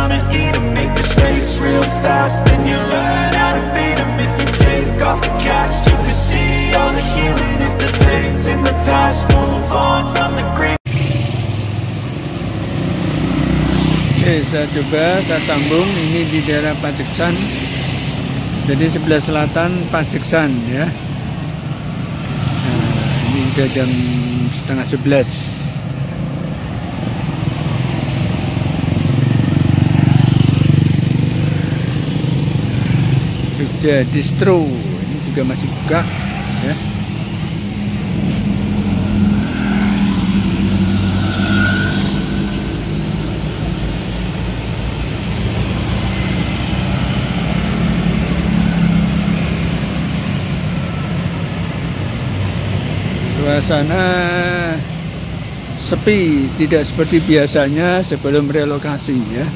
gonna eat 'em. Make mistakes real fast, then you learn how to beat 'em. If you take off the cast, you can see all the healing. If the pain's in the past, move on from the grief. Oke, saya coba saya sambung ini di daerah Pajeksan. Jadi sebelah selatan Pajeksan ya. Nah, ini udah jam setengah 11. Jogja Distro ini juga masih buka ya. Suasana sepi, tidak seperti biasanya sebelum relokasi ya.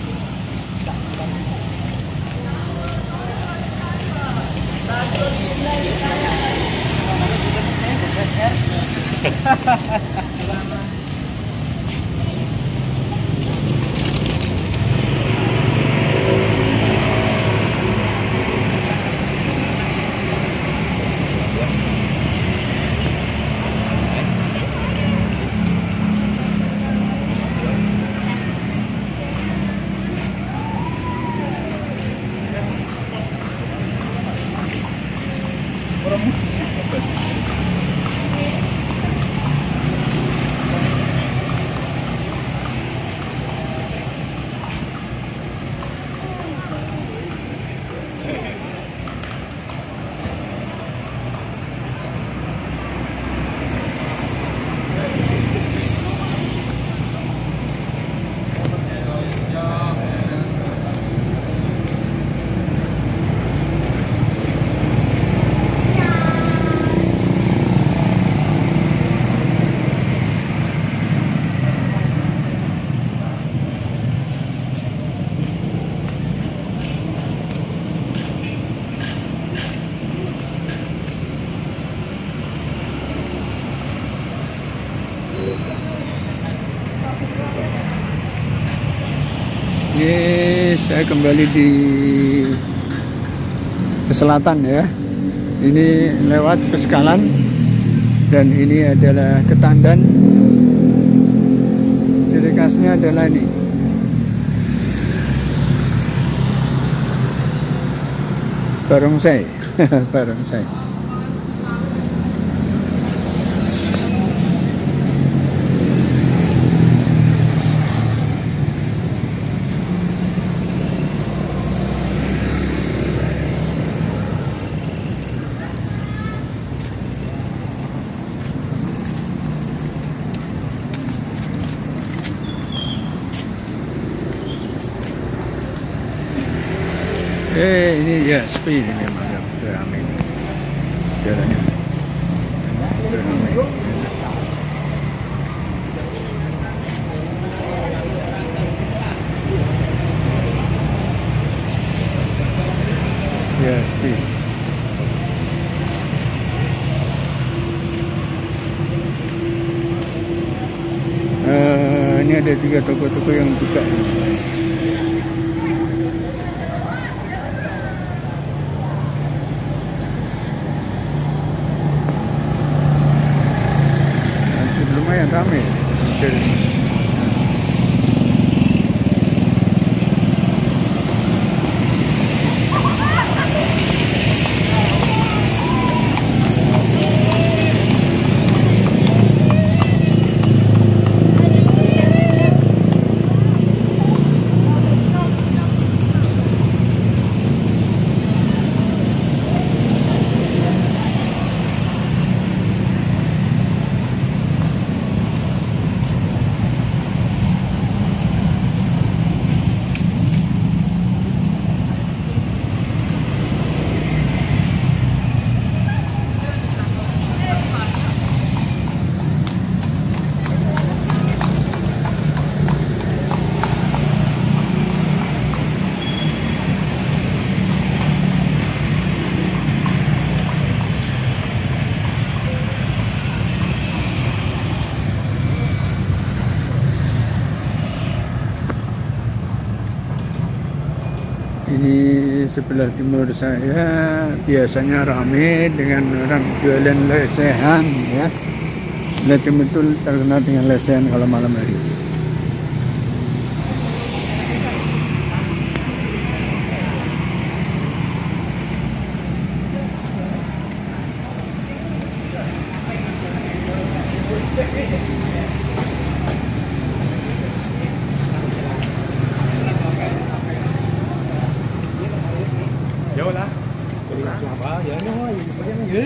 Ini saya kembali ke selatan ya. Ini lewat Peskalan dan ini adalah Ketandan. Ciri khasnya adalah ini. Barongsai, barongsai. Ini ya sepi ini memang ya, ramai jalannya. Ramai. Ya sepi. Ini ada juga toko-toko yang buka. Lumayan ramai. Ini sebelah timur saya biasanya ramai dengan orang jualan lesehan ya. Betul terkenal dengan lesehan kalau malam hari. Vô lá. Bà vậy nó dữ.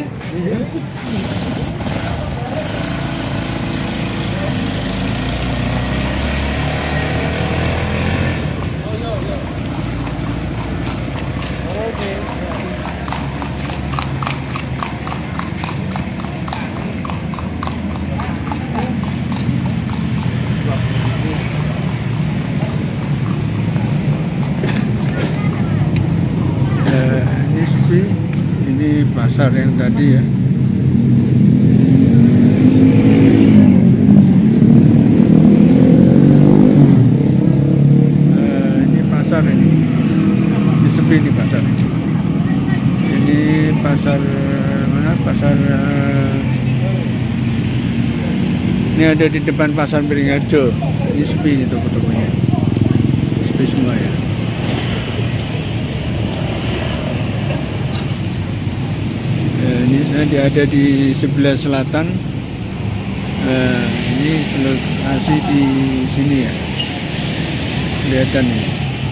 Ini pasar yang tadi ya. Ini pasar ini sepi di pasar ini. Ini pasar mana? Pasar ini ada di depan pasar Beringharjo. Ini sepi ini toko-tokonya. Sepi semua ya. Ini saya ada di sebelah selatan. Ini lokasi di sini ya, kelihatan nih.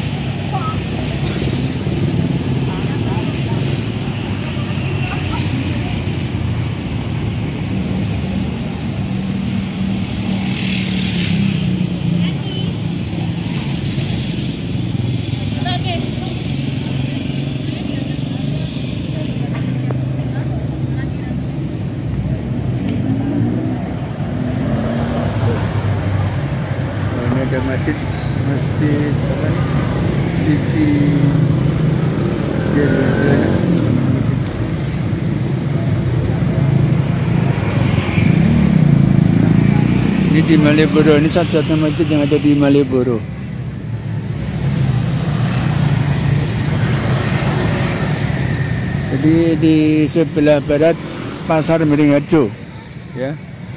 Ada masjid apa nih? Siti Jerusalem. Ini di Malioboro, ini satu-satunya masjid yang ada di Malioboro. Jadi di sebelah barat pasar Beringharjo ya.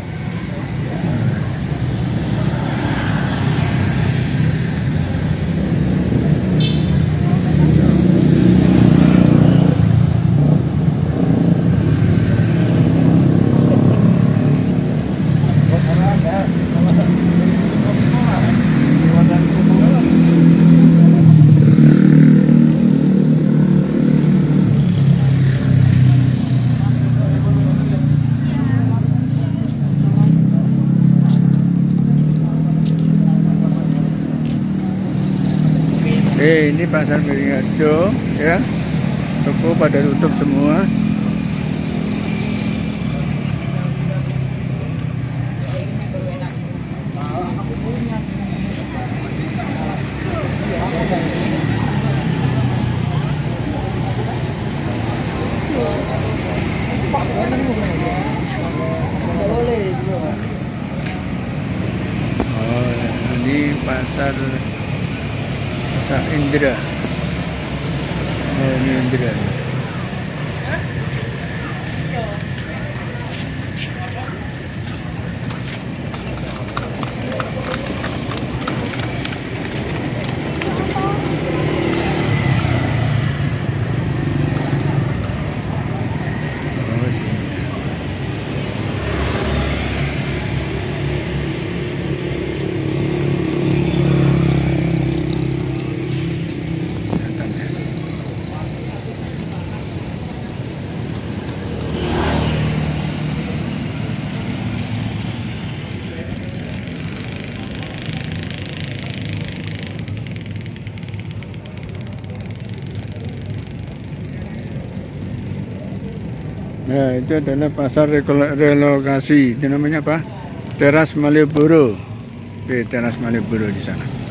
Ini pasar Beringharjo ya, toko pada tutup semua. Oh, ini pasar Indra. Oh, ini Indra. Nah, itu adalah pasar relokasi. Itu namanya apa? Teras Malioboro. Oke, Teras Malioboro di sana.